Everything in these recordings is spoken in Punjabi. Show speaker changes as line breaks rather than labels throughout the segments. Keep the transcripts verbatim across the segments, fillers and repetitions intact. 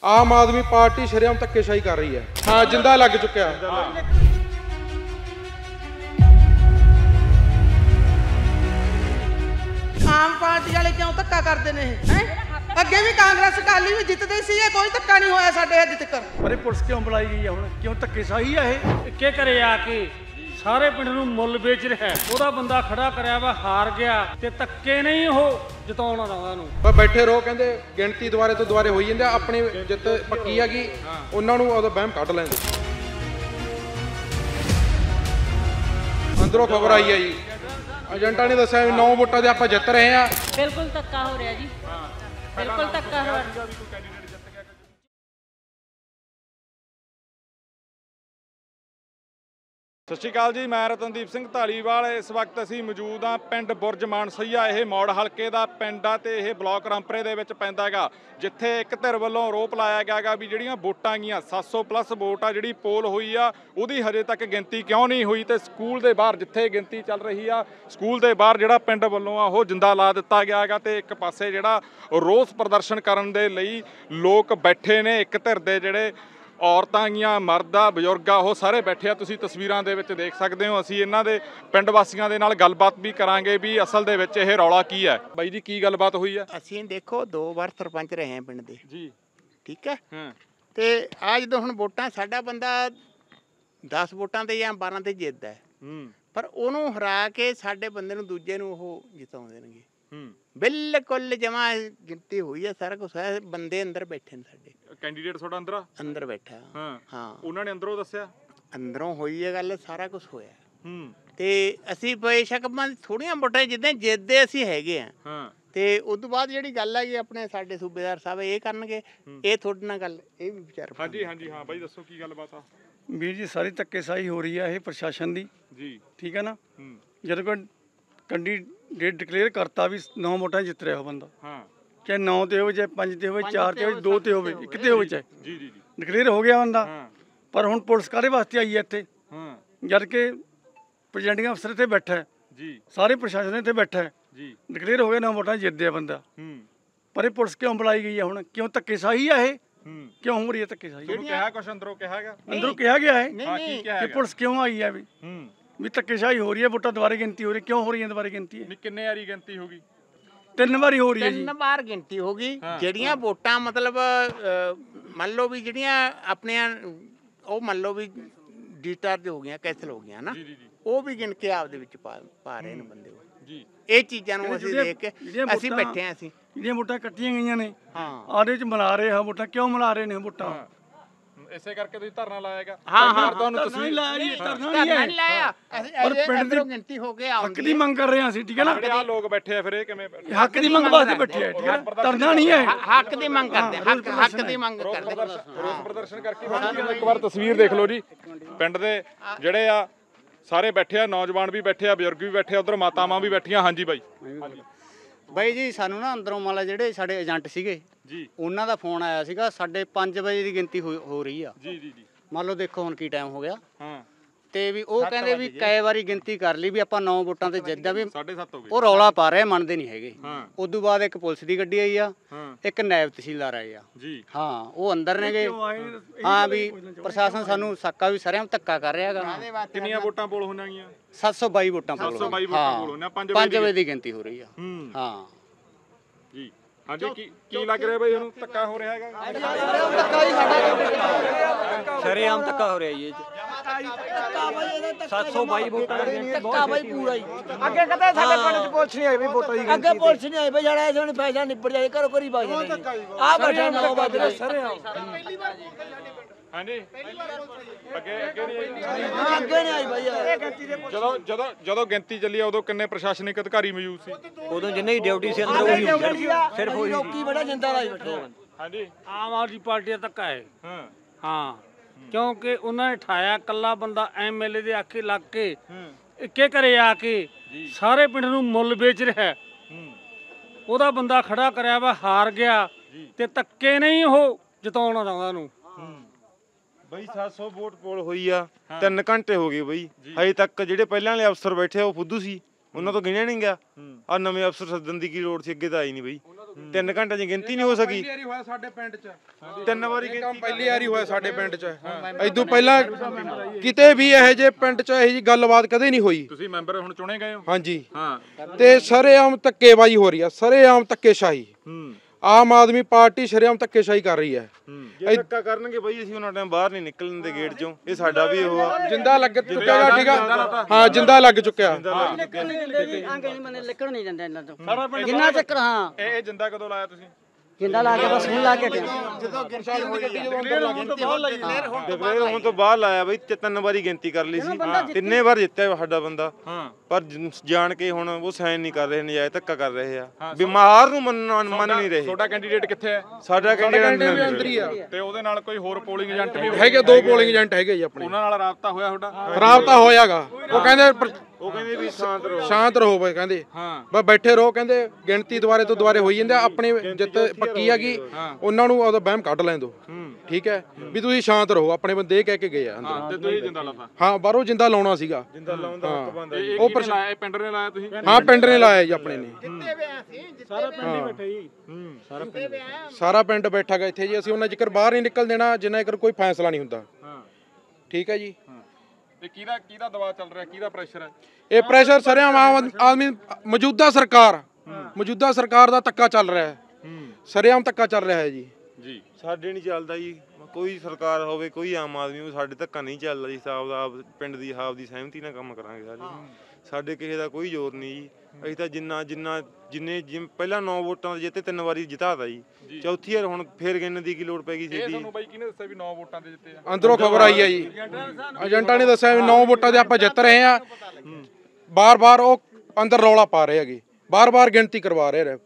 ਆਮ ਆਦਮੀ ਪਾਰਟੀ ਸ਼ਰੇਆਮ ਧੱਕੇਸ਼ਾਹੀ ਕਰ ਰਹੀ ਹੈ। ਹਾਂ, ਜਿੰਦਾ ਲੱਗ ਚੁੱਕਿਆ।
ਆਮ ਪਾਰਟੀ ਵਾਲੇ ਕਿਉਂ ਧੱਕਾ ਕਰਦੇ ਨੇ ਹੈ? ਅੱਗੇ ਵੀ ਕਾਂਗਰਸ ਅਕਾਲੀ ਵੀ ਜਿੱਤਦੇ ਸੀ, ਇਹ ਕੋਈ ਧੱਕਾ ਨਹੀਂ ਹੋਇਆ ਸਾਡੇ ਅੱਜ ਤੱਕ।
ਪਰ ਇਹ ਪੁਲਿਸ ਕਿਉਂ ਬੁਲਾਈ ਗਈ ਹੈ ਹੁਣ? ਕਿਉਂ ਧੱਕੇਸ਼ਾਹੀ ਆ ਇਹ?
ਇੱਕੇ ਘਰੇ ਆ ਕੇ ਸਾਰੇ ਪਿੰਡ ਨੂੰ ਮੁੱਲ ਵੇਚ ਰਿਹਾ। ਉਹਦਾ ਬੰਦਾ ਖੜਾ ਕਰਿਆ ਵਾ, ਹਾਰ ਗਿਆ ਤੇ ਧੱਕੇ ਨਹੀਂ ਉਹ ਜਿਤਾਉਣਾ ਚਾਹੁੰਦਾ ਨੂੰ।
ਬਸ ਬੈਠੇ ਰਹੋ, ਕਹਿੰਦੇ ਗਿਣਤੀ ਦੁਬਾਰੇ ਤੋਂ ਦੁਬਾਰੇ ਹੋਈ ਜਾਂਦੇ। ਆਪਣੀ ਜਿੱਤ ਪੱਕੀ ਹੈਗੀ, ਉਹਨਾਂ ਨੂੰ ਉਹਦਾ ਵਹਿਮ ਕੱਢ ਲੈਂਦੇ। ਅੰਦਰੋਂ ਖਬਰ ਆਈ ਹੈ ਜੀ, ਏਜੰਟਾਂ ਨੇ ਦੱਸਿਆ ਵੀ ਨੌ ਵੋਟਾਂ ਦੇ ਆਪਾਂ ਜਿੱਤ ਰਹੇ ਆ।
ਬਿਲਕੁਲ ਧੱਕਾ ਹੋ ਰਿਹਾ ਜੀ, ਬਿਲਕੁਲ ਧੱਕਾ ਹੋ ਰਿਹਾ।
ਸਤਿ ਸ਼੍ਰੀ ਅਕਾਲ ਜੀ, ਮੈਂ ਰਤਨਦੀਪ ਸਿੰਘ ਧਾਲੀਵਾਲ। ਇਸ ਵਕਤ ਅਸੀਂ ਮੌਜੂਦ ਹਾਂ ਪਿੰਡ ਬੁਰਜ ਮਾਨਸਈਆ। ਇਹ ਮੌੜ ਹਲਕੇ ਦਾ ਪਿੰਡ ਆ ਤੇ ਇਹ ਬਲਾਕ ਰਾਮਪੁਰੇ ਦੇ ਵਿੱਚ ਪੈਂਦਾ ਹੈਗਾ, ਜਿੱਥੇ ਇੱਕ ਧਿਰ ਵੱਲੋਂ ਆਰੋਪ ਲਾਇਆ ਗਿਆ ਹੈਗਾ ਵੀ ਜਿਹੜੀਆਂ ਵੋਟਾਂ ਗਈਆਂ ਸੱਤ ਸੌ ਪਲੱਸ ਵੋਟ ਆ, ਜਿਹੜੀ ਪੋਲ ਹੋਈ ਆ, ਉਹਦੀ ਹਜੇ ਤੱਕ ਗਿਣਤੀ ਕਿਉਂ ਨਹੀਂ ਹੋਈ। ਤੇ ਸਕੂਲ ਦੇ ਬਾਹਰ ਜਿੱਥੇ ਗਿਣਤੀ ਚੱਲ ਰਹੀ ਆ, ਸਕੂਲ ਦੇ ਬਾਹਰ ਜਿਹੜਾ ਪਿੰਡ ਵੱਲੋਂ ਆ ਉਹ ਜਿੰਦਾ ਲਾ ਦਿੱਤਾ ਗਿਆ ਹੈਗਾ। ਤੇ ਇੱਕ ਪਾਸੇ ਜਿਹੜਾ ਰੋਸ ਪ੍ਰਦਰਸ਼ਨ ਕਰਨ ਦੇ ਲਈ ਲੋਕ ਬੈਠੇ ਨੇ, ਇੱਕ ਧਿਰ ਦੇ ਜਿਹੜੇ ਔਰਤਾਂ ਗੀਆਂ, ਮਰਦ ਆ, ਬਜ਼ੁਰਗ ਆ, ਉਹ ਸਾਰੇ ਬੈਠੇ ਆ। ਤੁਸੀਂ ਤਸਵੀਰਾਂ ਦੇ ਵਿੱਚ ਦੇਖ ਸਕਦੇ ਹੋ। ਅਸੀਂ ਇਹਨਾਂ ਦੇ ਪਿੰਡ ਵਾਸੀਆਂ ਦੇ ਨਾਲ ਗੱਲਬਾਤ ਵੀ ਕਰਾਂਗੇ ਵੀ ਅਸਲ ਦੇ ਵਿੱਚ ਇਹ ਰੌਲਾ ਕੀ ਹੈ। ਬਾਈ ਜੀ, ਕੀ ਗੱਲਬਾਤ ਹੋਈ ਹੈ?
ਅਸੀਂ ਦੇਖੋ ਦੋ ਵਾਰ ਸਰਪੰਚ ਰਹੇ ਹਾਂ ਪਿੰਡ ਦੇ
ਜੀ,
ਠੀਕ ਹੈ।
ਹਾਂ,
ਤੇ ਆ ਜਦੋਂ ਹੁਣ ਵੋਟਾਂ, ਸਾਡਾ ਬੰਦਾ ਦਸ ਵੋਟਾਂ ਤੇ ਜਾਂ ਬਾਰਾਂ ਤੇ ਜਿੱਤਦਾ ਹੈ,
ਹੂੰ,
ਪਰ ਉਹਨੂੰ ਹਰਾ ਕੇ ਸਾਡੇ ਬੰਦੇ ਨੂੰ ਦੂਜੇ ਨੂੰ ਉਹ ਜਿਤਾਉਂਦੇ ਨੇਗੇ।
ਹੂੰ,
ਬਿਲਕੁਲ ਜਮਾ ਗਿਣਤੀ ਹੋਈ ਹੈ, ਸਾਰਾ ਕੁਛ ਹੈ, ਬੰਦੇ ਅੰਦਰ ਬੈਠੇ ਨੇ, ਸਾਡੇ
ਕੈਂਡੀਡੇਟ ਤੁਹਾਡਾ ਅੰਦਰ ਆ?
ਅੰਦਰ ਬੈਠਾ।
ਹਾਂ
ਹਾਂ,
ਉਹਨਾਂ ਨੇ ਅੰਦਰੋਂ ਦੱਸਿਆ?
ਅੰਦਰੋਂ ਹੋਈ ਹੈ ਗੱਲ, ਸਾਰਾ ਕੁਝ ਹੋਇਆ।
ਹੂੰ,
ਤੇ ਅਸੀਂ ਬੇਸ਼ੱਕ ਥੋੜੀਆਂ ਵੋਟਾਂ ਜਿੱਦਾਂ ਜਿੱਤਦੇ ਅਸੀਂ ਹੈਗੇ ਆ।
ਹਾਂ,
ਤੇ ਉਸ ਤੋਂ ਬਾਅਦ ਜਿਹੜੀ ਗੱਲ ਹੈਗੀ ਆਪਣੇ ਸਾਡੇ ਸੂਬੇਦਾਰ ਸਾਹਿਬ ਇਹ ਕਰਨਗੇ, ਇਹ ਤੁਹਾਡੇ ਨਾਲ ਗੱਲ ਇਹ ਵੀ ਵਿਚਾਰ।
ਹਾਂਜੀ ਹਾਂਜੀ, ਹਾਂ ਬਾਈ ਦੱਸੋ ਕੀ ਗੱਲਬਾਤ ਆ?
ਵੀਰ ਜੀ, ਸਾਰੀ ਧੱਕੇਸ਼ਾਹੀ ਹੋ ਰਹੀ ਆ ਇਹ ਪ੍ਰਸ਼ਾਸਨ ਦੀ।
ਜੀ,
ਠੀਕ ਹੈ ਨਾ।
ਹੂੰ,
ਜਦੋਂ ਕੋਈ ਕੈਂਡੀਡੇਟ ਡਿਕਲੇਅਰ ਕਰਤਾ ਵੀ ਨੌ ਵੋਟਾਂ ਜਿੱਤ ਰਿਹਾ ਉਹ ਬੰਦਾ,
ਹਾਂ,
ਚਾਹੇ ਨੌ ਤੇ ਹੋਵੇ, ਚਾਹੇ ਪੰਜ ਤੇ ਹੋਵੇ, ਚਾਰ ਤੇ ਹੋਵੇ, ਦੋ ਤੇ ਹੋਵੇ, ਇੱਕ ਤੇ ਹੋਵੇ, ਚਾਹੇ
ਜੀ ਜੀ ਜੀ,
ਡਿਕਲੇਅਰ ਹੋ ਗਿਆ ਬੰਦਾ।
ਹਾਂ,
ਪਰ ਹੁਣ ਪੁਲਿਸ ਕਾਹਦੇ ਵਾਸਤੇ ਆਈ ਹੈ ਇੱਥੇ?
ਹਾਂ,
ਜਦ ਕਿ ਪ੍ਰੈਜ਼ੀਡੈਂਟਿੰਗ ਅਫਸਰ ਇੱਥੇ ਬੈਠਾ ਹੈ,
ਜੀ
ਸਾਰੇ ਪ੍ਰਸ਼ਾਸਨ ਇੱਥੇ ਬੈਠਾ ਹੈ,
ਜੀ,
ਡਿਕਲੇਅਰ ਹੋ ਗਿਆ ਨੌ ਵੋਟਾਂ ਜਿੱਤਦੇ ਆ ਬੰਦਾ।
ਹੂੰ,
ਪਰ ਇਹ ਪੁਲਿਸ ਕਿਉਂ ਬੁਲਾਈ ਗਈ ਹੈ ਹੁਣ? ਕਿਉਂ ਧੱਕੇਸ਼ਾਹੀ ਆ ਇਹ?
ਹੂੰ,
ਕਿਉਂ ਹੋ ਰਹੀ ਹੈ ਧੱਕੇਸ਼ਾਹੀ?
ਤੁਹਾਨੂੰ ਕਿਹਾ ਕੁਛ ਅੰਦਰੋਂ ਕਿਹਾ ਹੈਗਾ?
ਅੰਦਰੋਂ ਕਿਹਾ ਗਿਆ ਹੈ
ਨਹੀਂ
ਹਾਂ, ਕੀ
ਨਹੀਂ
ਕਿਹਾ
ਕਿ
ਹੈਗਾ?
ਪੁਲਿਸ ਕਿਉਂ ਆਈ ਹੈ ਵੀ
ਹੂੰ,
ਵੀ ਧੱਕੇਸ਼ਾਹੀ ਹੋ ਰਹੀ ਹੈ, ਵੋਟਾਂ ਦੁਬਾਰੇ ਗਿਣਤੀ ਹੋ ਰਹੀ, ਕਿਉਂ ਹੋ ਰਹੀ ਹੈ ਦੁਬਾਰੇ ਗਿਣਤੀ?
ਨਹੀਂ ਕਿੰਨੇ ਵਾਰੀ ਗਿਣਤੀ ਹੋ ਗਈ?
ਤਿੰਨ ਵਾਰੀ ਹੋ ਰਹੀ ਹੈ ਜੀ।
ਤਿੰਨ ਵਾਰ ਗਿਣਤੀ ਹੋ ਗਈ। ਜਿਹੜੀਆਂ ਵੋਟਾਂ ਮਤਲਬ ਅ, ਮੰਨ ਲਓ ਵੀ ਜਿਹੜੀਆਂ ਆਪਣੀਆਂ ਉਹ ਮੰਨ ਲਓ ਵੀ ਡੀਟਾਰਜ ਹੋ ਗਈਆਂ, ਕੈਂਸਲ ਹੋ ਗਈਆਂ ਨਾ,
ਜੀ ਜੀ ਜੀ,
ਉਹ ਵੀ ਗਿਣ ਕੇ ਆਪਦੇ ਵਿੱਚ ਪਾ ਪਾ ਰਹੇ ਨੇ ਬੰਦੇ ਉਹ।
ਜੀ,
ਇਹ ਚੀਜ਼ਾਂ ਨੂੰ ਅਸੀਂ
ਜਿਹੜੀਆਂ-
ਦੇਖ ਕੇ
ਜਿਹੜੀਆਂ
ਅਸੀਂ
ਵੋਟਾਂ-
ਬੈਠੇ ਹਾਂ। ਅਸੀਂ
ਜਿਹੜੀਆਂ ਵੋਟਾਂ ਕੱਟੀਆਂ ਗਈਆਂ ਨੇ,
ਹਾਂ
ਆਦੇ ਚ ਮਿਲਾ ਰਹੇ ਆ ਵੋਟਾਂ। ਕਿਉਂ ਮਿਲਾ ਰਹੇ ਨੇ ਵੋਟਾਂ?
ਹਾਂ, ਇਸੇ ਕਰਕੇ ਤੁਸੀਂ ਧਰਨਾ ਲਾਇਆਗਾ।
ਹਾਂ, ਹਾਂ,
ਤੁਹਾਨੂੰ
ਨਹੀਂ
ਤਸਵੀਰ
ਲਾਇਆ ਜੀ, ਧਰਨਾ
ਧਰਨਾ
ਨਹੀਂ
ਨਹੀਂ
ਹੈ।
ਲਾਇਆ ਅਸੀਂ।
ਪਰ ਪਿੰਡ ਦੀ
ਅੰਦਰੋਂ ਗਿਣਤੀ ਹੋ ਕੇ
ਹੱਕ
ਆਉਂਦੀ
ਦੀ ਮੰਗ ਕਰ ਰਹੇ ਹਾਂ ਅਸੀਂ, ਠੀਕ ਹੈ ਨਾ।
ਜਿਹੜੇ ਆ ਲੋਕ ਬੈਠੇ ਆ ਫਿਰ ਇਹ ਕਿਵੇਂ?
ਇਹ ਹੱਕ ਦੀ ਮੰਗ ਵਾਸਤੇ ਬੈਠੇ ਆ, ਠੀਕ ਹੈ। ਧਰਨਾ ਨਹੀਂ ਹੈ,
ਹੱਕ ਦੀ ਮੰਗ ਕਰਦੇ, ਹੱਕ ਹੱਕ ਦੀ ਮੰਗ ਕਰਦੇ।
ਰੋਸ ਪ੍ਰਦਰਸ਼ਨ ਕਰਕੇ ਬੈਠੇ। ਇੱਕ ਵਾਰ ਤਸਵੀਰ ਦੇਖ ਲਓ ਜੀ, ਪਿੰਡ ਦੇ ਜਿਹੜੇ ਆ ਸਾਰੇ ਬੈਠੇ ਆ, ਨੌਜਵਾਨ ਵੀ ਬੈਠੇ ਆ, ਬਜ਼ੁਰਗ ਵੀ ਬੈਠੇ ਆ, ਉਧਰ ਮਾਤਾਵਾਂ ਵੀ ਬੈਠੀਆਂ। ਹਾਂਜੀ ਬਾਈ।
ਬਾਈ ਜੀ, ਸਾਨੂੰ ਨਾ ਅੰਦਰੋਂ ਮੰਨ ਲਾ ਜਿਹੜੇ ਸਾਡੇ ਏਜੰਟ ਸੀਗੇ
ਜੀ,
ਉਹਨਾਂ ਦਾ ਫੋਨ ਆਇਆ ਸੀਗਾ। ਸਾਡੇ ਪੰਜ ਵਜੇ ਦੀ ਗਿਣਤੀ ਹੋ ਹੋ ਰਹੀ ਆ।
ਜੀ ਜੀ ਜੀ,
ਮੰਨ ਲਓ ਦੇਖੋ ਹੁਣ ਕੀ ਟਾਈਮ ਹੋ ਗਿਆ।
ਹਾਂ,
ਤੇ ਵੀ ਉਹ ਕਹਿੰਦੇ ਵੀ ਕਈ ਵਾਰੀ ਗਿਣਤੀ ਕਰ ਲਈ ਵੀ ਆਪਾਂ ਨੌ ਵੋਟਾਂ ਤੇ ਜਿੱਤਦਾ ਵੀ।
ਸਾਢੇ ਸੱਤ ਹੋ ਗਏ।
ਉਹ ਰੌਲਾ ਪਾ ਰਹੇ, ਮੰਨਦੇ ਨਹੀਂ ਹੈਗੇ।
ਹਾਂ,
ਉਦੋਂ ਬਾਅਦ ਇੱਕ ਪੁਲਿਸ ਦੀ ਗੱਡੀ ਆਈ ਆ,
ਹਾਂ,
ਇੱਕ ਨਾਇਬ ਤਹਿਸੀਲਦਾਰ ਆਏ ਆ।
ਜੀ,
ਹਾਂ, ਉਹ ਅੰਦਰ ਨੇਗੇ।
ਕਿਉਂ ਆਏ?
ਹਾਂ, ਵੀ ਪ੍ਰਸ਼ਾਸਨ ਸਾਨੂੰ ਸੱਕਾ ਵੀ ਸਾਰਿਆਂ ਧੱਕਾ ਕਰ ਰਿਹਾ ਹੈਗਾ।
ਕਿੰਨੀਆਂ ਵੋਟਾਂ ਪੋਲ ਹੋਣੀਆਂ ਗਈਆਂ?
ਸੱਤ ਸੌ ਬਾਈ ਵੋਟਾਂ
ਸੱਤ
ਪੋਲ
ਸੌ ਬਾਈ ਵੋਟਾਂ ਪੋਲ ਹੋਣੀਆਂ। ਪੰਜ
ਪੰਜ
ਵਜੇ
ਵਜੇ ਦੀ ਗਿਣਤੀ ਹੋ ਰਹੀ ਆ।
ਹੂੰ,
ਹਾਂ
ਜੀ, ਹਾਂਜੀ। ਕੀ ਕੀ ਲੱਗ ਰਿਹਾ ਬਈ, ਉਹਨੂੰ ਧੱਕਾ ਹੋ ਰਿਹਾ ਹੈਗਾ?
ਸ਼ਰੇਆਮ ਧੱਕਾ ਹੋ ਰਿਹਾ ਜੀ। ਸੱਤ ਸੌ ਬਾਈ ਵੋਟਾਂ
ਧੱਕਾ ਬਾਈ ਪੂਰਾ ਹੀ।
ਅੱਗੇ ਕਦੇ ਸਾਡੇ ਪਿੰਡ ਚ ਪੁਲਿਸ ਨਹੀਂ ਆਈ ਵੀ ਵੋਟਾਂ ਦੀ
ਅੱਗੇ ਪੁਲਿਸ ਨਹੀਂ ਆਈ ਬਈ, ਜਿਹੜਾ ਇਹਦੇ ਹੁਣ ਪੈਸਾ ਨਿਬੜ ਜਾਏ ਘਰੋਂ ਘਰੀ ਵਗ ਜਾਂਦੇ ਆ। ਬੈਠਾ ਨੌ ਵਜ ਰਹੇ
ਹਾਂਜੀ, ਅੱਗੇ ਅੱਗੇ ਨਹੀਂ ਆਈ?
ਹਾਂ, ਅੱਗੇ ਨਹੀਂ ਆਈ ਬਾਈ ਯਾਰ।
ਜਦੋਂ ਜਦੋਂ ਜਦੋਂ ਗਿਣਤੀ ਚੱਲੀ ਆ, ਉਦੋਂ ਕਿੰਨੇ ਪ੍ਰਸ਼ਾਸਨਿਕ ਅਧਿਕਾਰੀ ਮੌਜੂਦ ਸੀ?
ਉਦੋਂ ਜਿੰਨੇ ਦੀ ਡਿਊਟੀ ਸੀ ਅੰਦਰ ਉਹੀ ਹੁੰਦੀ
ਸਿਰਫ ਉਹੀ ਲੋਕੀ ਬੜਾ ਜਿੰਦਾ ਲਾਈ ਬੈਠੇ।
ਹਾਂਜੀ,
ਆਮ ਆਦਮੀ ਪਾਰਟੀ ਦਾ ਧੱਕਾ ਹੈ।
ਹਾਂ,
ਹਾਂ, ਕਿਉਂਕਿ ਉਹਨਾਂ ਨੇ ਠਾਇਆ ਕੱਲਾ ਬੰਦਾ ਐਮਐਲਏ ਦੇ ਆਖੇ ਲੱਗ ਕੇ
ਹੂੰ,
ਇੱਕੇ ਘਰੇ ਆ ਕੇ ਸਾਰੇ ਪਿੰਡ ਨੂੰ ਮੁੱਲ ਵੇਚ ਰਿਹਾ।
ਹੂੰ,
ਉਹਦਾ ਬੰਦਾ ਖੜਾ ਕਰਿਆ ਵਾ, ਹਾਰ ਗਿਆ ਤੇ ਧੱਕੇ ਨਹੀਂ ਉਹ ਜਿਤਾਉਣਾ ਚਾਹੁੰਦਾ ਨੂੰ।
ਬਈ ਸੱਤ ਸੌ ਵੋਟ ਪੋਲ ਹੋਈ ਆ, ਤਿੰਨ ਘੰਟੇ ਹੋ ਗਏ ਬਈ। ਹਜੇ ਤੱਕ ਜਿਹੜੇ ਪਹਿਲਾਂ ਵਾਲੇ ਅਫਸਰ ਬੈਠੇ ਆ ਉਹ ਫੁੱਦੂ ਸੀ, ਉਹਨਾਂ ਤੋਂ ਗਿਣਿਆ ਨਹੀਂ ਗਿਆ। ਆ ਨਵੇਂ ਅਫਸਰ ਸੱਦਣ ਦੀ ਕੀ ਲੋੜ ਸੀ, ਅੱਗੇ ਤਾਂ ਆਈ ਨਹੀਂ ਬਈ। ਤਿੰਨ ਘੰਟਿਆਂ 'ਚ ਗਿਣਤੀ ਨਹੀਂ ਹੋ ਸਕੀ।
ਪਹਿਲੀ ਵਾਰੀ ਹੋਇਆ ਸਾਡੇ ਪਿੰਡ 'ਚ,
ਤਿੰਨ ਵਾਰੀ
ਇਹ ਕੰਮ ਪਹਿਲੀ ਵਾਰੀ ਹੋਇਆ ਸਾਡੇ ਪਿੰਡ 'ਚ। ਇਦੋਂ ਪਹਿਲਾਂ ਕਿਤੇ ਵੀ ਇਹੋ ਜਿਹੇ ਪਿੰਡ 'ਚ ਇਹੋ ਜਿਹੀ ਗੱਲਬਾਤ ਕਦੇ ਨਹੀਂ ਹੋਈ।
ਤੁਸੀਂ ਮੈਂਬਰ ਹੁਣ ਚੁਣੇ ਗਏ ਹੋ?
ਹਾਂਜੀ
ਹਾਂ।
ਤੇ ਸਰੇਆਮ ਧੱਕੇਬਾਜ਼ੀ ਹੋ ਰਹੀ ਆ, ਸਰੇਆਮ ਧੱਕੇਸ਼ਾਹੀ।
ਹੂੰ।
ਆਮ ਆਦਮੀ ਪਾਰਟੀ ਸਰੇਆਮ ਧੱਕੇਸ਼ਾਹੀ ਕਰ ਰਹੀ ਹੈ।
ਜੇ ਧੱਕਾ ਕਰਨਗੇ ਬਈ ਅਸੀਂ ਉਹਨਾਂ ਟਾਈਮ ਬਾਹਰ ਨਹੀਂ ਨਿਕਲਣ ਦੇ ਗੇਟ 'ਚੋਂ। ਇਹ ਸਾਡਾ ਵੀ ਉਹ ਆ,
ਜਿੰਦਾ ਲੱਗ ਚੁੱਕਿਆ ਗਾ, ਠੀਕ ਆ। ਹਾਂ, ਜਿੰਦਾ ਲੱਗ ਚੁੱਕਿਆ।
ਲਿਖਣ ਨਹੀਂ ਦਿੰਦੇ ਜੀ, ਆਂਗੇ ਨਹੀਂ ਮੰਨੇ, ਲਿਖਣ ਨਹੀਂ ਦਿੰਦੇ ਇਹਨਾਂ ਤੋਂ ਜਿੰਨਾ ਚੱਕਰ। ਹਾਂ,
ਇਹ ਜਿੰਦਾ ਕਦੋਂ ਲਾਇਆ ਤੁਸੀਂ?
ਜਿੰਦਾ ਲਾ ਕੇ ਬਸ ਹੁਣ ਲਾ ਕੇ ਗਿਆ।
ਜਦੋਂ
ਪ੍ਰਸ਼ਾਸਨ ਦੀ ਗੱਡੀ ਜਦੋਂ ਅੰਦਰ ਲੱਗ
ਡਿਕਲੇਅਰ ਹੋਣ ਤੋਂ ਬਾਅਦ ਲਾਇਆ ਬਈ, ਤੇ ਤਿੰਨ ਵਾਰੀ ਗਿਣਤੀ ਕਰ ਲਈ ਸੀ, ਤਿੰਨੇ ਵਾਰ ਜਿੱਤਿਆ ਸਾਡਾ ਬੰਦਾ। ਪਰ ਜਾਣ ਕੇ ਹੁਣ ਉਹ ਸਾਈਨ ਨਹੀਂ ਕਰ ਰਹੇ, ਨਜਾਇਜ਼ ਧੱਕਾ ਕਰ ਰਹੇ ਆ, ਵੀ ਮਾਰ ਨੂੰ ਮੰਨ ਮੰਨ ਨਹੀਂ ਰਹੇ।
ਤੁਹਾਡਾ ਕੈਂਡੀਡੇਟ ਕਿੱਥੇ ਹੈ?
ਸਾਡਾ ਕੈਂਡੀਡੇਟ
ਵੀ ਅੰਦਰ ਹੀ ਆ।
ਤੇ ਉਹਦੇ ਨਾਲ ਕੋਈ ਹੋਰ ਪੋਲਿੰਗ ਏਜੰਟ ਵੀ
ਹੈਗੇ, ਦੋ ਪੋਲਿੰਗ ਏਜੰਟ ਹੈਗੇ ਜੀ ਆਪਣੇ।
ਉਹਨਾਂ ਨਾਲ ਰਾਬਤਾ ਹੋਇਆ ਤੁਹਾਡਾ?
ਰਾਬਤਾ ਹੋਇਆਗਾ। ਉਹ ਕਹਿੰਦੇ ਪਰ-
ਉਹ ਕਹਿੰਦੇ ਵੀ ਸ਼ਾਂਤ ਰਹੋ,
ਸ਼ਾਂਤ ਰਹੋ ਬਈ, ਕਹਿੰਦੇ ਬਸ ਬੈਠੇ ਰਹੋ। ਕਹਿੰਦੇ ਗਿਣਤੀ ਦੁਬਾਰੇ ਤੋਂ ਦੁਬਾਰੇ ਹੋਈ ਜਾਂਦੇ, ਆਪਣੀ ਜਿੱਤ ਪੱਕੀ ਹੈਗੀ, ਉਹਨਾਂ ਨੂੰ ਉਹਦਾ ਵਹਿਮ ਕੱਢ ਲੈਣ ਦਿਓ। ਠੀਕ ਹੈ, ਵੀ ਤੁਸੀਂ ਸ਼ਾਂਤ ਰਹੋ। ਆਪਣੇ ਬੰਦੇ ਇਹ ਕਹਿ ਕੇ ਗਏ ਆ ਅੰਦਰ।
ਤੇ ਤੁਸੀਂ ਜਿੰਦਾ ਲਾਤਾ?
ਹਾਂ, ਬਾਹਰੋਂ ਜਿੰਦਾ ਲਾਉਣਾ ਸੀਗਾ।
ਜਿੰਦਾ ਲਾਉਣ ਦਾ ਹੱਕ ਬਣਦਾ।
ਉਹ ਪਰ ਲਾਇਆ, ਪਿੰਡ ਨੇ ਲਾਇਆ ਤੁਸੀਂ?
ਹਾਂ, ਪਿੰਡ ਨੇ ਲਾਇਆ ਜੀ ਆਪਣੇ ਨੇ।
ਜਿੱਤੇ ਵੇ ਅਸੀਂ,
ਸਾਰਾ ਪਿੰਡ ਹੀ ਬੈਠਾ ਜੀ।
ਸਾਰਾ ਪਿੰਡ
ਸਾਰਾ ਪਿੰਡ ਬੈਠਾ ਗਾ ਇੱਥੇ ਜੀ। ਅਸੀਂ ਉਹਨਾਂ ਜ਼ਿਕਰ ਬਾਹਰ ਨਹੀਂ ਨਿਕਲ ਦੇਣਾ ਜਿੰਨਾ ਜ਼ਿਕਰ ਕੋਈ ਫੈਸਲਾ ਨਹੀਂ ਹੁੰਦਾ। ਠੀਕ ਹੈ ਜੀ।
ਤੇ ਕਿਹਦਾ ਕਿਹਦਾ ਦਬਾਅ ਚੱਲ ਰਿਹਾ, ਕਿਹਦਾ ਪ੍ਰੈਸ਼ਰ ਹੈ?
ਇਹ ਪ੍ਰੈਸ਼ਰ ਸਰੇਆਮ ਆਮ ਆਦਮੀ ਮੌਜੂਦਾ ਸਰਕਾਰ ਮੌਜੂਦਾ ਸਰਕਾਰ ਦਾ ਧੱਕਾ ਚੱਲ ਰਿਹਾ ਹੈ। ਸਰੇਆਮ ਧੱਕਾ ਚੱਲ ਰਿਹਾ ਹੈ ਜੀ।
ਜੀ
ਸਾਡੇ ਨਹੀਂ ਚੱਲਦਾ ਜੀ, ਕੋਈ ਸਰਕਾਰ ਹੋਵੇ, ਕੋਈ ਆਮ ਆਦਮੀ ਹੋਵੇ, ਸਾਡੇ ਧੱਕਾ ਨਹੀਂ ਚੱਲਦਾ ਜੀ। ਸਾਹਿਬ ਦਾ ਆਪ ਪਿੰਡ ਦੀ ਹਾਵ ਦੀ ਸਹਿਮਤੀ ਨਾਲ ਕੰਮ ਕਰਾਂਗੇ ਸਾਰੇ। ਸਾਡੇ ਕਿਸੇ ਦਾ ਕੋਈ ਜ਼ੋਰ ਨਹੀਂ ਜੀ। ਅਸੀਂ ਤਾਂ ਜਿੰਨਾ ਜਿੰਨਾ ਜਿੰਨੇ ਜਿਵੇਂ ਪਹਿਲਾਂ ਨੌ ਵੋਟਾਂ ਜਿੱਤੇ, ਤਿੰਨ ਵਾਰੀ ਜਿਤਾਤਾ ਜੀ। ਚੌਥੀ ਵਾਰ ਹੁਣ ਫੇਰ ਗਿਣਨ ਦੀ ਕੀ ਲੋੜ ਪੈ ਗਈ ਸੀ ਜੀ?
ਤੁਹਾਨੂੰ ਬਾਈ ਕਿਹਨੇ ਦੱਸਿਆ ਵੀ ਨੌ ਵੋਟਾਂ ਤੇ ਜਿੱਤੇ ਆ?
ਅੰਦਰੋਂ ਖਬਰ ਆਈ ਹੈ ਜੀ, ਏਜੰਟਾਂ ਨੇ ਦੱਸਿਆ ਵੀ ਨੌ ਵੋਟਾਂ ਦੇ ਆਪਾਂ ਜਿੱਤ ਰਹੇ ਆ। ਬਾਰ-ਬਾਰ ਉਹ ਅੰਦਰ ਰੌਲਾ ਪਾ ਰਹੇ ਹੈਗੇ, ਬਾਰ-ਬਾਰ ਗਿਣਤੀ ਕਰਵਾ ਰਹੇ ਨੇ,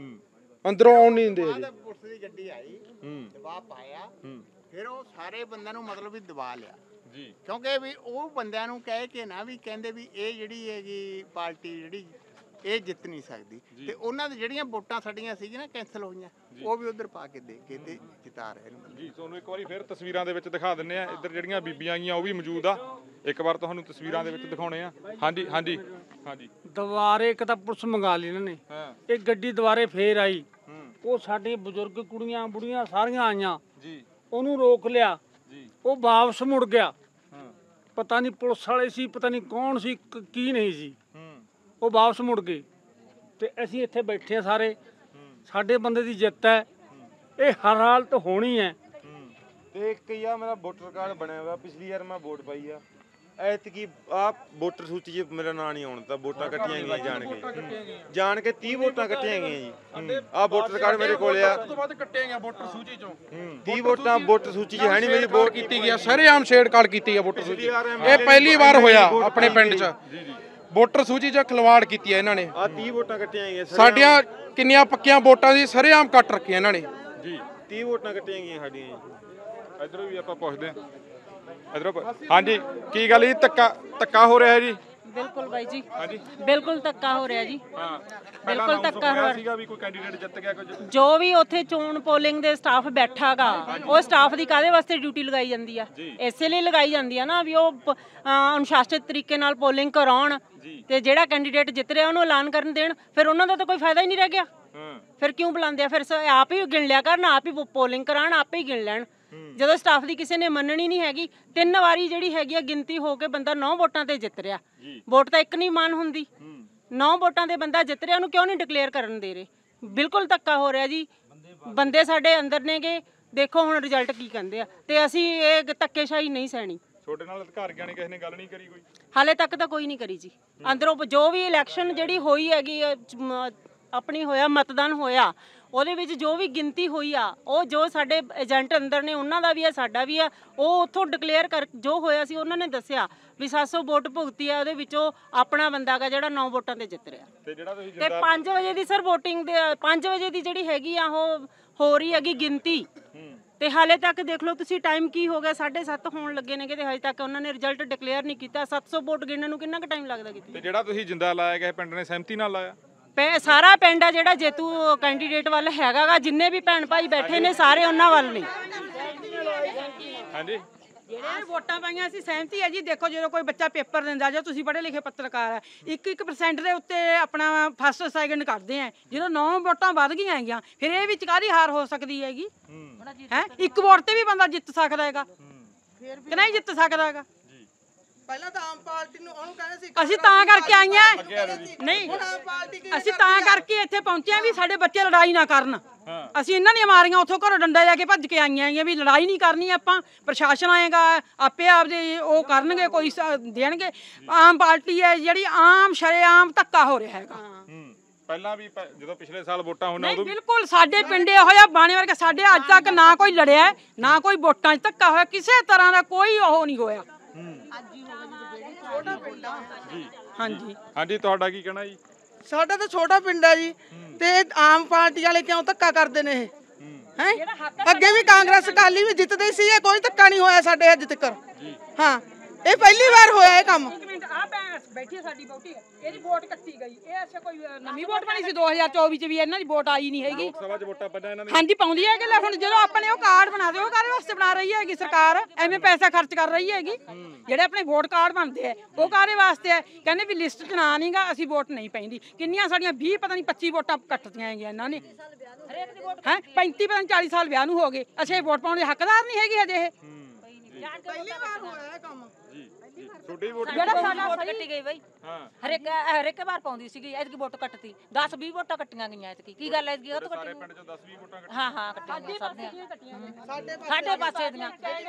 ਅੰਦਰੋਂ ਆਉਣ ਨਹੀਂ ਦਿੰਦੇ ਜੀ।
ਪੁਲਿਸ ਦੀ ਗੱਡੀ ਆਈ, ਦਬਾਅ ਪਾਇਆ, ਫਿਰ ਉਹ ਸਾਰੇ ਬੰਦਿਆਂ ਨੂੰ ਮਤਲਬ ਵੀ ਦਬਾ ਲਿਆ ਜੀ। ਕਿਉਂਕਿ ਵੀ ਉਹ ਬੰਦਿਆਂ ਨੂੰ ਕਹਿ ਕੇ ਨਾ ਵੀ ਕਹਿੰਦੇ ਵੀ ਇਹ ਜਿਹੜੀ ਹੈਗੀ ਪਾਰਟੀ ਜਿਹੜੀ ਇਹ ਜਿੱਤ ਨਹੀਂ ਸਕਦੀ, ਤੇ ਉਹਨਾਂ ਦੀ ਜਿਹੜੀਆਂ ਵੋਟਾਂ ਸਾਡੀਆਂ ਸੀਗੀਆਂ ਨਾ ਕੈਂਸਲ ਹੋਈਆਂ, ਉਹ ਵੀ ਉਧਰ ਪਾ ਕੇ ਦੇ ਕੇ ਤੇ ਜਿਤਾ ਰਹੇ ਨੇ
ਜੀ। ਤੁਹਾਨੂੰ ਇੱਕ ਵਾਰੀ ਫਿਰ ਤਸਵੀਰਾਂ ਦੇ ਵਿੱਚ ਦਿਖਾ ਦਿੰਨੇ ਆ। ਇੱਧਰ ਜਿਹੜੀਆਂ ਬੀਬੀਆਂ ਆਈਆਂ ਉਹ ਵੀ ਮੌਜੂਦ ਆ, ਇੱਕ ਵਾਰ ਤੁਹਾਨੂੰ ਤਸਵੀਰਾਂ ਦੇ ਵਿੱਚ ਦਿਖਾਉਣੇ ਆ। ਹਾਂਜੀ ਹਾਂਜੀ ਹਾਂਜੀ।
ਦੁਬਾਰੇ ਇੱਕ ਤਾਂ ਪੁਲਿਸ ਮੰਗਾ ਲਈ ਇਹਨਾਂ ਨੇ, ਇਹ ਗੱਡੀ ਦੁਬਾਰੇ ਫੇਰ ਆਈ। ਉਹ ਸਾਡੇ ਬਜ਼ੁਰਗ ਕੁੜੀਆਂ ਬੁੜੀਆਂ ਸਾਰੀਆਂ ਆਈਆਂ ਜੀ, ਉਹਨੂੰ ਰੋਕ ਲਿਆ ਜੀ। ਉਹ ਵਾਪਸ ਮੁੜ ਗਿਆ। ਪਤਾ ਨਹੀਂ ਪੁਲਿਸ ਵਾਲੇ ਸੀ, ਪਤਾ ਨਹੀਂ ਕੌਣ ਸੀ, ਕੀ ਨਹੀਂ ਸੀ। ਉਹ ਵਾਪਸ ਮੁੜ ਗਏ ਤੇ ਅਸੀਂ ਇੱਥੇ ਬੈਠੇ ਆ ਸਾਰੇ। ਸਾਡੇ ਬੰਦੇ ਦੀ ਜਿੱਤ ਹੈ, ਇਹ ਹਰ ਹਾਲਤ ਹੋਣੀ ਹੈ।
ਤੇ ਇੱਕ ਹੀ ਆ ਮੇਰਾ ਵੋਟਰ ਕਾਰਡ ਬਣਿਆ ਹੋਇਆ, ਪਿਛਲੀ ਵਾਰ ਮੈਂ ਵੋਟ ਪਾਈ ਆ। ਐਤਕੀ ਆ ਵੋਟਰ ਸੂਚੀ 'ਚ ਮੇਰਾ ਨਾਂ ਨਹੀਂ ਆਉਣ ਤਾਂ ਵੋਟਾਂ ਕੱਟੀਆਂ ਗਈਆਂ ਜਾਣ ਕੇ ਜਾਣ ਕੇ ਤੀਹ ਵੋਟਾਂ ਕੱਟੀਆਂ ਗਈਆਂ ਜੀ। ਆ ਵੋਟਰ ਕਾਰਡ ਮੇਰੇ ਕੋਲ ਆ।
ਉਸ ਤੋਂ ਬਾਅਦ ਕੱਟੀਆਂ ਗਈਆਂ ਵੋਟਰ ਸੂਚੀ ਚੋਂ
ਤੀਹ ਵੋਟਾਂ ਵੋਟਰ ਸੂਚੀ 'ਚ ਹੈ ਨਹੀਂ, ਮੇਰੀ ਵੋਟ
ਕੀਤੀ ਗਈ ਆ। ਸਰੇਆਮ ਛੇੜ ਕਾੜ ਕੀਤੀ ਆ ਵੋਟਰ ਸੂਚੀ। ਇਹ ਪਹਿਲੀ ਵਾਰ ਹੋਇਆ ਆਪਣੇ ਪਿੰਡ 'ਚ, ਵੋਟਰ ਸੂਚੀ 'ਚ ਖਿਲਵਾੜ ਕੀਤੀ ਆ ਇਹਨਾਂ ਨੇ।
ਆ ਤੀਹ ਵੋਟਾਂ ਕੱਟੀਆਂ ਗਈਆਂ
ਸਾਡੀਆਂ ਕਿੰਨੀਆਂ ਪੱਕੀਆਂ ਵੋਟਾਂ ਦੀ ਸਰੇਆਮ ਕੱਟ ਰੱਖੀਆਂ ਇਹਨਾਂ ਨੇ
ਜੀ।
ਤੀਹ ਵੋਟਾਂ ਕੱਟੀਆਂ ਗਈਆਂ ਸਾਡੀਆਂ ਜੀ।
ਇਧਰੋਂ ਵੀ ਆਪਾਂ ਪੁੱਛਦੇ ਆ। ਇਧਰੋਂ ਹਾਂਜੀ, ਕੀ ਗੱਲ ਜੀ? ਧੱਕਾ ਧੱਕਾ ਹੋ ਰਿਹਾ ਜੀ?
ਬਿਲਕੁਲ ਬਾਈ ਜੀ,
ਹਾਂਜੀ
ਬਿਲਕੁਲ ਧੱਕਾ ਹੋ ਰਿਹਾ ਜੀ।
ਹਾਂ,
ਬਿਲਕੁਲ ਧੱਕਾ ਹੋ ਰਿਹਾ
ਸੀਗਾ ਵੀ ਕੋਈ ਕੈਂਡੀਡੇਟ ਜਿੱਤ ਗਿਆ ਕੋਈ।
ਜੋ ਵੀ ਉੱਥੇ ਚੋਣ ਪੋਲਿੰਗ ਦੇ ਸਟਾਫ ਬੈਠਾਗਾ, ਉਹ ਸਟਾਫ ਦੀ ਕਾਹਦੇ ਵਾਸਤੇ ਡਿਊਟੀ ਲਗਾਈ ਜਾਂਦੀ ਆ? ਇਸੇ ਲਈ ਲਗਾਈ ਜਾਂਦੀ ਆ ਨਾ ਵੀ ਉਹ ਅਨੁਸ਼ਾਸਿਤ ਤਰੀਕੇ ਨਾਲ ਪੋਲਿੰਗ ਕਰਾਉਣ ਤੇ ਜਿਹੜਾ ਕੈਂਡੀਡੇਟ ਜਿੱਤ ਰਿਹਾ ਉਹਨੂੰ ਐਲਾਨ ਕਰਨ ਦੇਣ। ਫਿਰ ਉਹਨਾਂ ਦਾ ਤਾਂ ਕੋਈ ਫਾਇਦਾ ਹੀ ਨਹੀਂ ਰਹਿ ਗਿਆ। ਫਿਰ ਕਿਉਂ ਬੁਲਾਉਂਦੇ ਆ? ਫਿਰ ਆਪ ਹੀ ਗਿਣ ਲਿਆ ਕਰਨ, ਆਪ ਹੀ ਪੋਲਿੰਗ ਕਰਾਉਣ, ਆਪ ਹੀ ਗਿਣ ਲੈਣ। ਜਦੋਂ ਸਟਾਫ ਦੀ ਕਿਸੇ ਨੇ ਮੰਨਣੀ ਨਹੀਂ ਹੈਗੀ। ਤਿੰਨ ਵਾਰੀ ਜਿਹੜੀ ਹੈਗੀ ਆ ਗਿਣਤੀ ਹੋ ਕੇ ਬੰਦਾ ਨੌ ਵੋਟਾਂ ਤੇ ਜਿੱਤ ਰਿਹਾ। ਵੋਟ ਤਾਂ ਇੱਕ ਨਹੀਂ ਮਾਨ ਹੁੰਦੀ, ਨੌ ਵੋਟਾਂ ਤੇ ਬੰਦਾ ਜਿੱਤ ਰਿਹਾ, ਉਹਨੂੰ ਕਿਉਂ ਨਹੀਂ ਡਿਕਲੇਅਰ ਕਰਨ ਦੇ ਰਹੇ? ਬਿਲਕੁਲ ਧੱਕਾ ਹੋ ਰਿਹਾ ਜੀ। ਬੰਦੇ ਸਾਡੇ ਅੰਦਰ ਨੇਗੇ, ਦੇਖੋ ਹੁਣ ਰਿਜ਼ਲਟ ਕੀ ਕਹਿੰਦੇ ਆ। ਤੇ ਅਸੀਂ ਇਹ ਧੱਕੇਸ਼ਾਹੀ ਨਹੀਂ ਸਹਿਣੀ।
ਤੁਹਾਡੇ ਨਾਲ ਅਧਿਕਾਰੀਆਂ ਨੇ ਕਿਸੇ ਨੇ ਗੱਲ ਨਹੀਂ ਕਰੀ ਕੋਈ?
ਹਾਲੇ ਤੱਕ ਤਾਂ ਕੋਈ ਨਹੀਂ ਕਰੀ ਜੀ। ਅੰਦਰੋਂ ਜੋ ਵੀ ਇਲੈਕਸ਼ਨ ਜਿਹੜੀ ਹੋਈ ਹੈਗੀ ਆਪਣੀ ਹੋਇਆ, ਮਤਦਾਨ ਹੋਇਆ, ਉਹਦੇ ਵਿੱਚ ਜੋ ਵੀ ਗਿਣਤੀ ਹੋਈ ਆ, ਉਹ ਜੋ ਸਾਡੇ ਏਜੰਟ ਅੰਦਰ ਨੇ ਉਹਨਾਂ ਦਾ ਵੀ ਆ, ਸਾਡਾ ਵੀ ਆ, ਉਹ ਉੱਥੋਂ ਡਿਕਲੇਅਰ ਕਰ ਜੋ ਹੋਇਆ ਸੀ ਉਹਨਾਂ ਨੇ ਦੱਸਿਆ ਵੀ ਸੱਤ ਸੌ ਵੋਟ ਭੁਗਤੀ ਆ, ਉਹਦੇ ਵਿੱਚੋਂ ਆਪਣਾ ਬੰਦਾ ਗਾ ਜਿਹੜਾ ਨੌ ਵੋਟਾਂ ਤੇ ਜਿੱਤ ਰਿਹਾ।
ਤੇ ਜਿਹੜਾ ਤੁਸੀਂ
ਤੇ ਪੰਜ ਵਜੇ ਦੀ ਸਰ VOTING ਦੇ ਪੰਜ ਵਜੇ ਦੀ ਜਿਹੜੀ ਹੈਗੀ ਆ ਉਹ ਹੋ ਰਹੀ ਹੈਗੀ ਗਿਣਤੀ। ਤੇ ਹਾਲੇ ਤੱਕ ਦੇਖ ਲਓ ਤੁਸੀਂ, ਟਾਈਮ ਕੀ ਹੋ ਗਿਆ, ਸਾਢੇ ਸੱਤ ਹੋਣ ਲੱਗੇ ਨੇ ਤੇ ਹਜੇ ਤੱਕ ਉਹਨਾਂ ਨੇ ਰਿਜ਼ਲਟ ਡਿਕਲੇਅਰ ਨਹੀਂ ਕੀਤਾ। ਸੱਤ ਸੌ ਵੋਟ ਗਿਣਨ ਨੂੰ ਕਿੰਨਾ ਕੁ ਟਾਈਮ ਲੱਗਦਾ ਕਿਤੇ?
ਤੇ ਜਿਹੜਾ ਤੁਸੀਂ ਜਿੰਦਾ ਲਾਇਆ ਗਿਆ ਪਿੰਡ ਨੇ ਸਹਿਮਤੀ ਨਾਲ ਲਾਇਆ?
ਸਾਰਾ ਪਿੰਡ ਆ ਜਿਹੜਾ ਜੇਤੂ ਕੈਂਡੀਡੇਟ ਵੱਲ ਹੈਗਾ ਗਾ, ਜਿੰਨੇ ਵੀ ਭੈਣ ਭਾਈ ਬੈਠੇ ਨੇ ਸਾਰੇ ਉਹਨਾਂ ਵੱਲ ਨੇ।
ਹਾਂਜੀ,
ਜਿਹੜੇ ਵੋਟਾਂ ਪਾਈਆਂ ਅਸੀਂ ਸਹਿਮਤੀ ਹੈ ਜੀ। ਦੇਖੋ ਜਦੋਂ ਕੋਈ ਬੱਚਾ ਪੇਪਰ ਦਿੰਦਾ ਜਾਂ ਤੁਸੀਂ ਪੜ੍ਹੇ ਲਿਖੇ ਪੱਤਰਕਾਰ ਹੈ, ਇੱਕ ਇੱਕ ਪਰਸੈਂਟ ਦੇ ਉੱਤੇ ਆਪਣਾ ਫਸਟ ਸੈਕਿੰਡ ਕਰਦੇ ਆ। ਜਦੋਂ ਨੌ ਵੋਟਾਂ ਵੱਧ ਗਈਆਂ ਹੈਗੀਆਂ ਫਿਰ ਇਹ ਵਿੱਚ ਕਾਹਦੀ ਹਾਰ ਹੋ ਸਕਦੀ ਹੈਗੀ ਹੈ? ਇੱਕ ਵੋਟ ਤੇ ਵੀ ਬੰਦਾ ਜਿੱਤ ਸਕਦਾ ਹੈਗਾ ਕਿ ਨਹੀਂ ਜਿੱਤ ਸਕਦਾ ਹੈਗਾ?
ਪਹਿਲਾਂ ਤਾਂ ਆਮ ਪਾਰਟੀ ਨੂੰ ਉਹਨੂੰ ਕਹਿੰਦੇ ਸੀ
ਅਸੀਂ ਤਾਂ ਕਰਕੇ ਆਈਆਂ ਨਹੀਂ, ਅਸੀਂ ਤਾਂ ਕਰਕੇ ਇੱਥੇ ਪਹੁੰਚੇ ਆ ਵੀ ਸਾਡੇ ਬੱਚੇ ਲੜਾਈ ਨਾ ਕਰਨ। ਅਸੀਂ ਇਹਨਾਂ ਦੀਆਂ ਮਾਰੀਆਂ ਉੱਥੋਂ ਘਰੋਂ ਡੰਡਾ ਲੈ ਕੇ ਭੱਜ ਕੇ ਆਈਆਂ ਹੈਗੀਆਂ ਵੀ ਲੜਾਈ ਨਹੀਂ ਕਰਨੀ ਆਪਾਂ। ਪ੍ਰਸ਼ਾਸਨ ਆਏਗਾ ਆਪੇ ਆਪਦੇ ਉਹ ਕਰਨਗੇ, ਕੋਈ ਦੇਣਗੇ। ਆਮ ਪਾਰਟੀ ਹੈ ਜਿਹੜੀ ਆਮ ਸ਼ਰੇਆਮ ਧੱਕਾ ਹੋ ਰਿਹਾ ਹੈਗਾ।
ਪਹਿਲਾਂ ਵੀ ਜਦੋਂ ਪਿਛਲੇ ਸਾਲ ਵੋਟਾਂ ਹੋਣਾ
ਉਦੋਂ ਬਿਲਕੁਲ ਸਾਡੇ ਪਿੰਡੇ ਹੋਇਆ ਬਾਣੇ ਵਰਗੇ ਸਾਡੇ ਅੱਜ ਤੱਕ ਨਾ ਕੋਈ ਲੜਿਆ ਨਾ ਕੋਈ ਵੋਟਾਂ 'ਚ ਧੱਕਾ ਹੋਇਆ, ਕਿਸੇ ਤਰ੍ਹਾਂ ਦਾ ਕੋਈ ਉਹ ਨਹੀਂ ਹੋਇਆ।
ਹਾਂਜੀ
ਹਾਂਜੀ ਤੁਹਾਡਾ ਕੀ ਕਹਿਣਾ ਜੀ?
ਸਾਡਾ ਤਾਂ ਛੋਟਾ ਪਿੰਡ ਹੈ ਜੀ, ਤੇ ਆਮ ਪਾਰਟੀ ਵਾਲੇ ਕਿਉਂ ਧੱਕਾ ਕਰਦੇ ਨੇ ਇਹ ਹੈ? ਅੱਗੇ ਵੀ ਕਾਂਗਰਸ ਅਕਾਲੀ ਵੀ ਜਿੱਤਦੇ ਸੀ, ਇਹ ਕੋਈ ਧੱਕਾ ਨਹੀਂ ਹੋਇਆ ਸਾਡੇ ਅੱਜ ਤੱਕ। ਹਾਂ ਇਹ ਪਹਿਲੀ ਵਾਰ ਹੋਇਆ ਇਹ ਕੰਮ।
ਇੱਕ ਮਿੰਟ ਆ ਬੈਠੀ ਸਾਡੀ ਵੋਟੀ ਇਹਦੀ ਵੋਟ ਕੱਟੀ ਗਈ। ਇਹ ਐਸਾ ਕੋਈ ਨਵੀਂ ਵੋਟ ਬਣੀ ਸੀ ਦੋ ਹਜ਼ਾਰ ਚੌਵੀ ਚ ਵੀ ਇਹਨਾਂ ਦੀ ਵੋਟ ਆਈ ਨਹੀਂ ਹੈਗੀ।
ਲੋਕ ਸਭਾ ਚ ਵੋਟਾਂ ਪੈਣਾ ਇਹਨਾਂ ਦੀ।
ਹਾਂਜੀ ਪਾਉਂਦੀ ਹੈ ਕਿ ਲੈ ਹੁਣ ਜਦੋਂ ਆਪਣੇ ਉਹ ਕਾਰਡ ਬਣਾ ਦੇ ਉਹ ਕਾਹਦੇ ਵਾਸਤੇ ਬਣਾ ਰਹੀ ਹੈਗੀ ਸਰਕਾਰ? ਐਵੇਂ ਪੈਸਾ ਖਰਚ ਕਰ ਰਹੀ ਹੈਗੀ। ਜਿਹੜੇ ਆਪਣੇ ਵੋਟ ਕਾਰਡ ਬਣਦੇ ਆ ਉਹ ਕਾਹਦੇ ਵਾਸਤੇ ਹੈ? ਕਹਿੰਦੇ ਵੀ ਲਿਸਟ ਚ ਨਾ ਨਹੀਂਗਾ ਅਸੀਂ ਵੋਟ ਨਹੀਂ ਪੈਂਦੀ। ਕਿੰਨੀਆਂ ਸਾਡੀਆਂ ਵੀਹ ਪਤਾ ਨਹੀਂ ਪੱਚੀ ਵੋਟਾਂ ਕੱਟਦੀਆਂ ਹੈਗੀਆਂ ਇਹਨਾਂ ਨੇ ਹੈ। ਪੈਂਤੀ ਪਤਾ ਨਹੀਂ ਚਾਲੀ ਸਾਲ ਵਿਆਹ ਨੂੰ ਹੋ ਗਏ। ਅੱਛਾ ਇਹ ਵੋਟ ਪਾਉਣ ਦੇ ਹੱਕਦਾਰ ਨਹੀਂ ਹੈਗੇ ਹਜੇ ਇਹ।
ਪਹਿਲੀ ਵਾਰ ਹੋਇਆ ਇਹ ਕੰਮ।
ਛੋਟੀ ਵੋਟ
ਜਿਹੜਾ ਸਾਡਾ ਵੋਟ ਕੱਟੀ ਗਈ ਬਈ ਹਰੇਕ ਹਰੇਕ ਵਾਰ ਪਾਉਂਦੀ ਸੀਗੀ, ਐਤਕੀ ਵੋਟ ਕੱਟਤੀ। ਦਸ ਵੀਹ ਵੋਟਾਂ ਕੱਟੀਆਂ ਗਈਆਂ ਐਤਕੀ। ਕੀ ਗੱਲ ਐਤਕੀ ਉਹ ਤੋਂ ਕੱਟੀ?
ਪਿੰਡ ਚੋਂ ਦਸ ਵੀਹ ਵੋਟਾਂ
ਹਾਂ ਹਾਂ ਕੱਟੀਆਂ ਸਭ ਦੀਆਂ
ਸਾਡੇ
ਪਾਸੇ ਦੀਆਂ।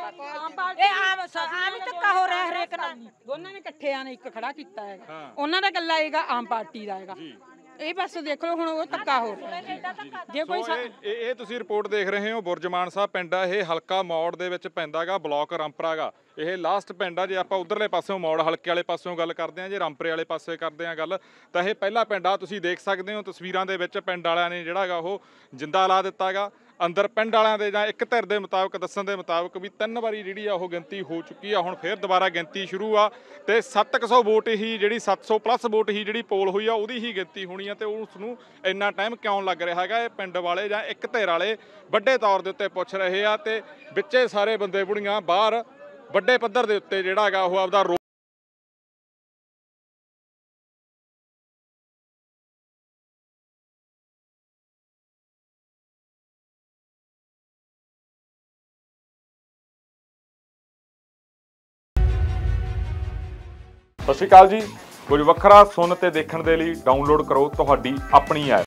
ਇਹ ਆਮ ਆਮ ਹੀ ਧੱਕਾ ਹੋ ਰਿਹਾ ਹਰੇਕ ਨਾਲ।
ਦੋਨਾਂ ਨੇ ਇਕੱਠਿਆਂ ਨੇ ਇੱਕ ਖੜਾ ਕੀਤਾ ਹੈਗਾ। ਉਹਨਾਂ ਦਾ ਗੱਲਾਂ ਹੈਗਾ ਆਮ ਪਾਰਟੀ ਦਾ ਹੈਗਾ। ਇਹ ਬਸ ਦੇਖ ਲਓ ਹੁਣ ਉਹ ਧੱਕਾ ਹੋ ਰਿਹਾ। ਜੇ ਕੋਈ
ਇਹ ਇਹ ਤੁਸੀਂ ਰਿਪੋਰਟ ਦੇਖ ਰਹੇ ਹੋ ਬੁਰਜ ਮਾਨਸਾ ਪਿੰਡ ਆ। ਇਹ ਹਲਕਾ ਮੌੜ ਦੇ ਵਿੱਚ ਪੈਂਦਾਗਾ, ਬਲਾਕ ਰਾਮਪੁਰਾ ਗਾ। ਇਹ ਲਾਸਟ ਪਿੰਡ ਆ। ਜੇ ਆਪਾਂ ਉਧਰਲੇ ਪਾਸਿਓਂ ਮੌੜ ਹਲਕੇ ਵਾਲੇ ਪਾਸਿਓਂ ਗੱਲ ਕਰਦੇ ਆ, ਜੇ ਰਾਮਪੁਰੇ ਵਾਲੇ ਪਾਸੇ ਕਰਦੇ ਆ ਗੱਲ, ਤਾਂ ਇਹ ਪਹਿਲਾ ਪਿੰਡ ਆ। ਤੁਸੀਂ ਦੇਖ ਸਕਦੇ ਹੋ ਤਸਵੀਰਾਂ ਦੇ ਵਿੱਚ ਪਿੰਡ ਵਾਲਿਆਂ ਨੇ ਜਿਹੜਾ ਗਾ ਉਹ ਜਿੰਦਾ ਲਾ ਦਿੱਤਾ ਗਾ ਅੰਦਰ। ਪਿੰਡ ਵਾਲਿਆਂ ਦੇ ਜਾਂ ਇੱਕ ਧਿਰ ਦੇ ਮੁਤਾਬਕ ਦੱਸਣ ਦੇ ਮੁਤਾਬਕ ਵੀ ਤਿੰਨ ਵਾਰੀ ਜਿਹੜੀ ਆ ਉਹ ਗਿਣਤੀ ਹੋ ਚੁੱਕੀ ਆ। ਹੁਣ ਫੇਰ ਦੁਬਾਰਾ ਗਿਣਤੀ ਸ਼ੁਰੂ ਆ ਤੇ ਸੱਤ ਕੁ ਸੌ ਵੋਟ ਹੀ ਜਿਹੜੀ ਸੱਤ ਸੌ ਪਲੱਸ ਵੋਟ ਹੀ ਜਿਹੜੀ ਪੋਲ ਹੋਈ ਆ ਉਹਦੀ ਹੀ ਗਿਣਤੀ ਹੋਣੀ ਆ। ਤੇ ਉਸ ਨੂੰ ਇੰਨਾ ਟਾਈਮ ਕਿਉਂ ਲੱਗ ਰਿਹਾ ਹੈਗਾ? ਇਹ ਪਿੰਡ ਵਾਲੇ ਜਾਂ ਇੱਕ ਧਿਰ ਵਾਲੇ ਵੱਡੇ ਤੌਰ ਦੇ ਉੱਤੇ ਪੁੱਛ ਰਹੇ ਆ ਤੇ ਵਿੱਚੇ ਸਾਰੇ ਬੰਦੇ ਬੁੜੀਆਂ ਬਾਹਰ ਵੱਡੇ ਪੱਧਰ ਦੇ ਉੱਤੇ ਜਿਹੜਾ ਹੈਗਾ ਉਹ ਆਪਦਾ ਰੋ ਸਤਿ ਸ਼੍ਰੀ ਅਕਾਲ ਜੀ। ਕੁਝ ਵੱਖਰਾ ਸੁਣ ਤੇ ਦੇਖਣ ਦੇ ਲਈ ਡਾਊਨਲੋਡ ਕਰੋ ਤੁਹਾਡੀ ਆਪਣੀ ਐਪ